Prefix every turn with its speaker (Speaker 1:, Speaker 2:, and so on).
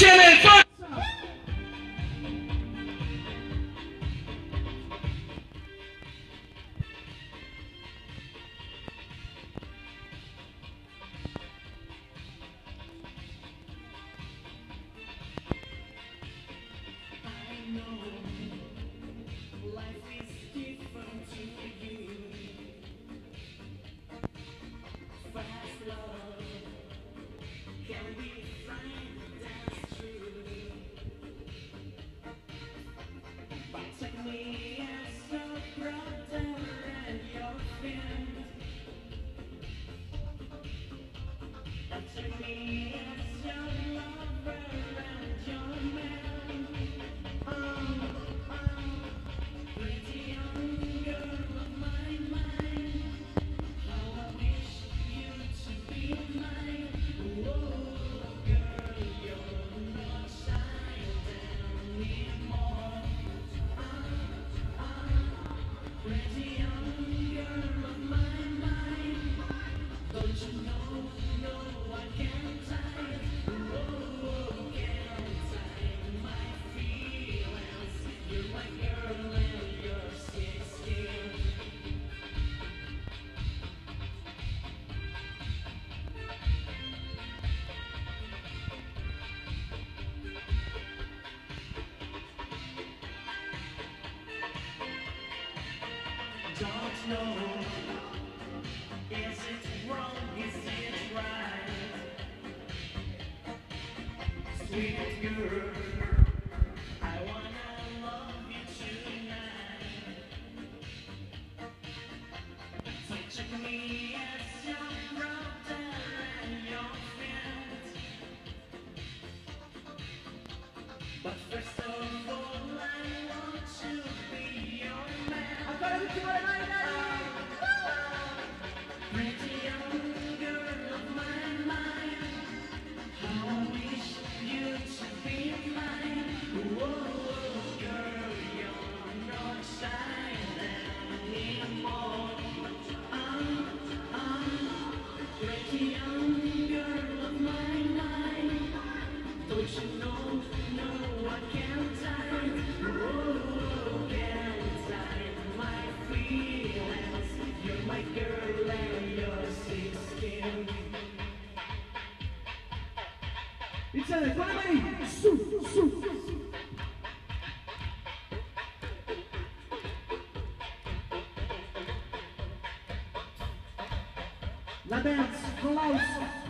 Speaker 1: chilling.
Speaker 2: Don't know, is it wrong, is it right? Sweet girl, I wanna love you tonight. So check me as your brother and your friend. But first of all, I want to be your man. I've got to do it right now. Pretty young girl of my mind, how I wish you to be mine. Whoa, girl, you're not shy anymore. Pretty young girl of my mind, don't you know, no, I can't hide. Whoa, can't hide my feelings. You're my girl and you're 16.
Speaker 1: Iniziale, con le mani, su. La dance, con l'house.